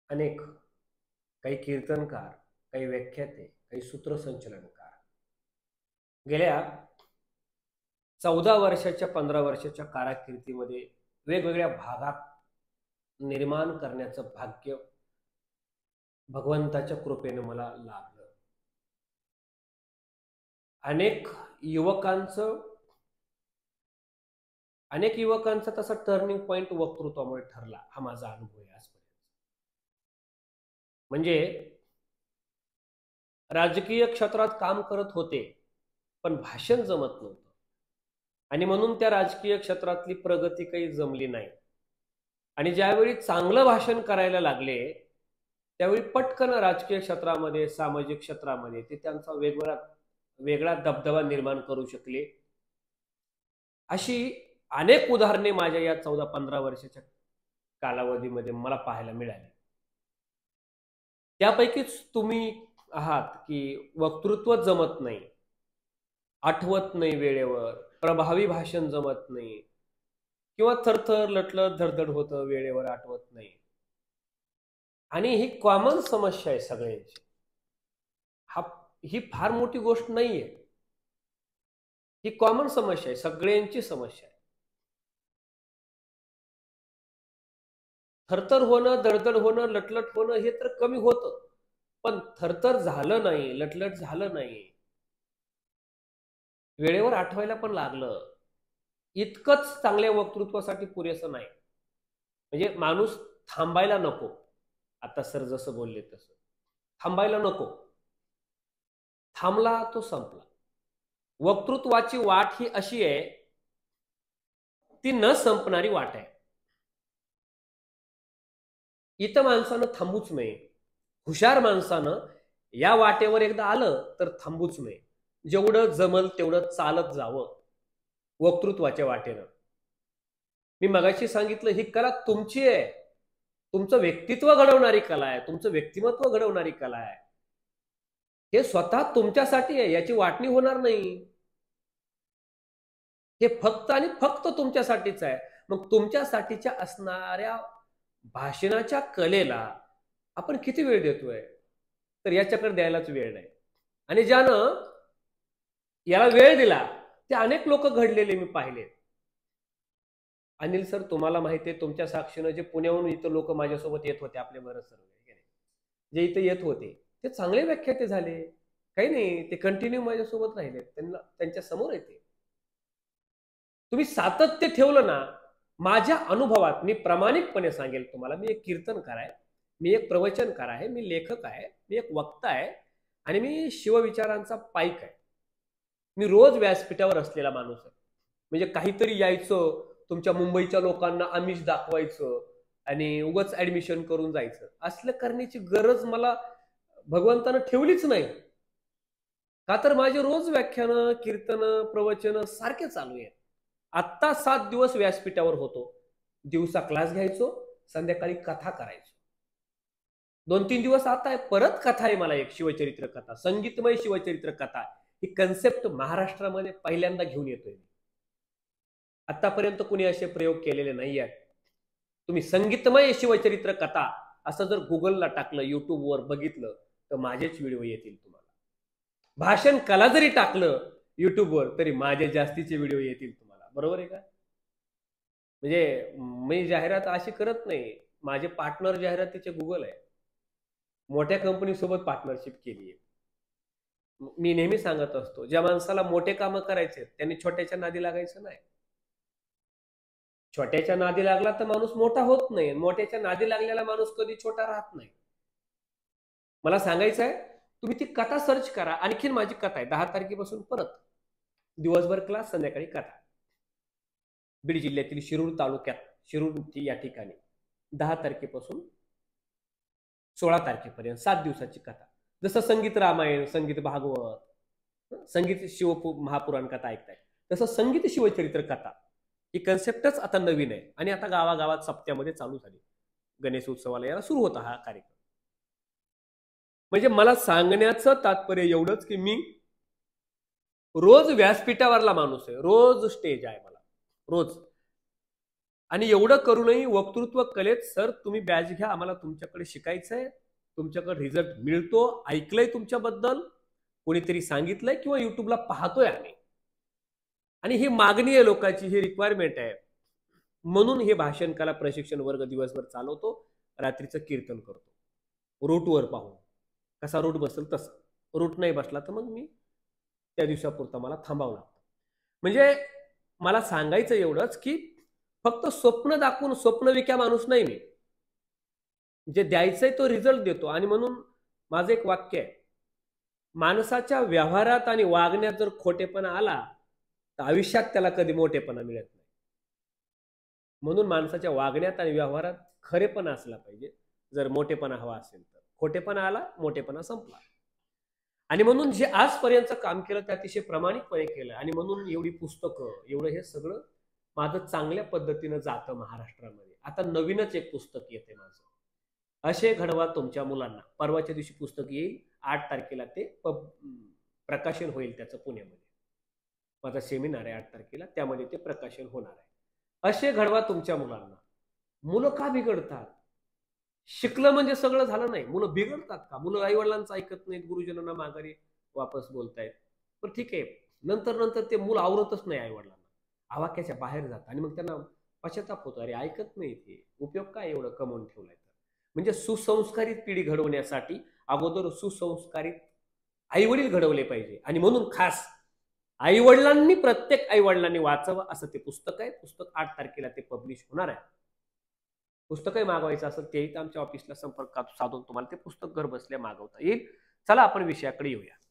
अनेक काही कीर्तनकार, काही व्याख्याते, काही सूत्रसंचलनकार गेल्या 14 वर्षाच्या 15 वर्षाच्या कारकिर्दीमध्ये वेगवेगळ्या भागात निर्माण करण्याचं भाग्य भगवंताच्या कृपेने मला लाभलं. अनेक युवकांचं अनेक युवकांचा तसा टर्निंग पॉइंट वक्तृत्वामुळे ठरला. हा माझा अनुभव आहे आजपर्यंत. म्हणजे राजकीय क्षेत्रात काम करत होते, पण भाषण जमत नव्हतं आणि म्हणून त्या राजकीय क्षेत्रातली प्रगती काही जमली नाही. आणि ज्यावेळी चांगलं भाषण करायला लागले त्यावेळी पटकन राजकीय क्षेत्रामध्ये, सामाजिक क्षेत्रामध्ये ते त्यांचा वेगळा दबदबा निर्माण करू शकले. अशी अनेक उदाहरणे माझ्या या 14-15 वर्षाच्या कालावधीमध्ये मला पाहायला मिळाली. त्यापैकीच तुम्ही आहात की वक्तृत्व जमत नाही, आठवत नाही वेळेवर, प्रभावी भाषण जमत नाही किंवा थरथर लटलट धडधड होतं, वेळेवर आठवत नाही. आणि ही कॉमन समस्या आहे सगळ्यांची. ही फार मोठी गोष्ट नाहीये. ही कॉमन समस्या आहे, सगळ्यांची समस्या आहे. थरथर होणं, दडदड होणं, लटलट होणं हे तर कमी होतं, पण थरथर झालं नाही, लटलट झालं नाही, वेळेवर आठवायला पण लागलं, इतकंच चांगल्या वक्तृत्वासाठी पुरेसं नाही. म्हणजे माणूस थांबायला नको. आता सर जसं बोलले तसं थांबायला नको. थांबला तो संपला. वक्तृत्वाची वाट ही अशी आहे, ती न संपणारी वाट आहे. इथं माणसानं थांबूच नये. हुशार माणसानं या वाटेवर एकदा आलं तर थांबूच नये. जेवढं जमल तेवढं चालत जावं वक्तृत्वाच्या वाटेनं. मी मगाशी सांगितलं, ही कला तुमची आहे. तुमचं व्यक्तित्व घडवणारी कला आहे, तुमचं व्यक्तिमत्व घडवणारी कला आहे. हे स्वतः तुमच्यासाठी आहे, याची वाटणी होणार नाही. हे फक्त आणि फक्त तुमच्यासाठीच आहे. मग तुमच्यासाठीच्या असणाऱ्या भाषणाच्या कलेला आपण किती वेळ देतोय? तर याच्याकडे द्यायलाच वेळ नाही. आणि ज्यानं याला वेळ दिला ते अनेक लोक घडलेले मी पाहिले. अनिल सर, तुम्हाला माहिती आहे, तुमच्या साक्षीनं जे पुण्याहून इथं लोक माझ्यासोबत येत होते, आपले बरं सर जे इथं येत होते ते चांगले व्याख्याते झाले. काही नाही, ते कंटिन्यू माझ्यासोबत राहिले. त्यांच्या समोर येते. तुम्ही सातत्य ठेवलं ना, माझ्या अनुभवात मी प्रामाणिकपणे सांगेल तुम्हाला, मी एक कीर्तनकार आहे, मी एक प्रवचनकार आहे, मी लेखक आहे, मी एक वक्ता आहे आणि मी शिवविचारांचा पाईक आहे. मी रोज व्यासपीठावर असलेला माणूस आहे. म्हणजे काहीतरी यायचं, तुमच्या मुंबईच्या लोकांना आमिष दाखवायचं आणि उगाच ऍडमिशन करून जायचं, असलं करण्याची गरज मला भगवंतानं ठेवलीच नाही. का तर माझे रोज व्याख्यानं, कीर्तनं, प्रवचन सारखे चालू आहेत. आत्ता 7 दिवस व्यासपीठावर होतो. दिवसा क्लास घ्यायचो, संध्याकाळी कथा करायचो. 2-3 दिवस आता आहे, परत कथा आहे. मला एक शिवचरित्र कथा, संगीतमय शिवचरित्र कथा, ही कन्सेप्ट महाराष्ट्रामध्ये पहिल्यांदा घेऊन येतोय. आतापर्यंत कुणी असे प्रयोग केलेले नाही आहेत. तुम्ही संगीतमय शिवचरित्र कथा असं जर गुगलला टाकलं, युट्यूबवर बघितलं, तर माझेच व्हिडिओ येतील तुम्हाला. भाषण कला जरी टाकलं युट्यूबवर तरी माझे जास्तीचे व्हिडिओ येतील तुम्हाला. बरोबर आहे का? म्हणजे मी जाहिरात अशी करत नाही. माझे पार्टनर जाहिरातीचे गुगल आहे. मोठ्या कंपनीसोबत पार्टनरशिप केली आहे. मी नेहमी सांगत असतो, ज्या माणसाला मोठे कामं करायचे त्यांनी छोट्याच्या नादी लागायचं नाही. छोट्याच्या नादी लागला तर माणूस मोठा होत नाही, मोठ्याच्या नादी लागलेला माणूस कधी छोटा राहत नाही. मला सांगायचं आहे, तुम्ही ती कथा सर्च करा. आणखीन माझी कथा आहे, 10 तारखेपासून परत दिवसभर क्लास, संध्याकाळी कथा. बीड जिल्ह्यातील शिरूर तालुक्यात, शिरूर या ठिकाणी 10 तारखेपासून 16 तारखेपर्यंत 7 दिवसाची कथा. जसं संगीत रामायण, संगीत भागवत, संगीत शिव महापुराण कथा ऐकताय, तसं संगीत शिवचरित्र कथा ही कन्सेप्टच आता नवीन आहे आणि आता गावागावात सप्त्यामध्ये चालू झाली. गणेश उत्सवाला याला सुरू होता हा कार्यक्रम. म्हणजे मला सांगण्याचं तात्पर्य एवढंच की मी रोज व्यासपीठावरला माणूस आहे, रोज स्टेज आहे मला, रोज. आणि एवढं करूनही वक्तृत्व कलेत सर तुम्ही बॅच घ्या, आम्हाला तुमच्याकडे शिकायचंय, तुमच्याकडे रिझल्ट मिळतो, ऐकलंय तुमच्याबद्दल, कोणीतरी सांगितलंय किंवा युट्यूबला पाहतोय आम्ही, आणि ही मागणी आहे लोकांची, ही रिक्वायरमेंट आहे. म्हणून हे भाषण कला प्रशिक्षण वर्ग दिवसभर चालवतो, रात्रीचं कीर्तन करतो रूटवर पाहून. कसा रूट बसेल तसं, रूट नाही बसला तर मग मी त्या दिवसापुरता मला थांबावं लागतं. म्हणजे मला सांगायचं एवढंच की फक्त स्वप्न दाखवून स्वप्नविक्या माणूस नाही मी. जे द्यायचंय तो रिझल्ट देतो. आणि म्हणून माझं एक वाक्य आहे, माणसाच्या व्यवहारात आणि वागण्यात जर खोटेपणा आला तर आयुष्यात त्याला कधी मोठेपणा मिळत नाही. म्हणून माणसाच्या वागण्यात आणि व्यवहारात खरेपणा असला पाहिजे जर मोठेपणा हवा असेल तर. खोटेपणा आला, मोठेपणा संपला. आणि म्हणून जे आजपर्यंत काम केलं ते अतिशय प्रामाणिकपणे केलं, आणि म्हणून एवढी पुस्तकं, एवढं हे सगळं माझं चांगल्या पद्धतीनं जातं महाराष्ट्रामध्ये. आता नवीनच एक पुस्तक येते माझं, असे घडवा तुमच्या मुलांना. परवाच्या दिवशी पुस्तक येईल, 8 तारखेला ते प्रकाशन होईल त्याचं पुण्यामध्ये. माझा सेमिनार आहे 8 तारखेला, त्यामध्ये ते प्रकाशन होणार आहे. असे घडवा तुमच्या मुलांना. मुलं का बिघडतात? शिकलं म्हणजे सगळं झालं नाही. मुलं बिघडतात का? मुलं आईवडिलांचं ऐकत नाहीत, गुरुजनांना माघारी वापस बोलतायत. पण ठीक आहे, नंतर नंतर ते मूल आवरतच नाही आईवडिलांना, आवाक्याच्या बाहेर जातं, आणि मग त्यांना पश्चाताप होतो, अरे ऐकत नाही ते, उपयोग काय एवढं कमवून ठेवलाय तर. म्हणजे सुसंस्कारित पिढी घडवण्यासाठी अगोदर सुसंस्कारित आईवडील घडवले पाहिजे. आणि म्हणून खास आईवडिलांनी, प्रत्येक आईवडिलांनी वाचावं असं ते पुस्तक आहे. पुस्तक 8 तारखेला ते पब्लिश होणार आहे. पुस्तकही मागवायचं असेल तेही आमच्या ऑफिसला संपर्क साधून तुम्हाला ते पुस्तक घर बसल्या मागवता येईल. चला आपण विषयाकडे येऊया.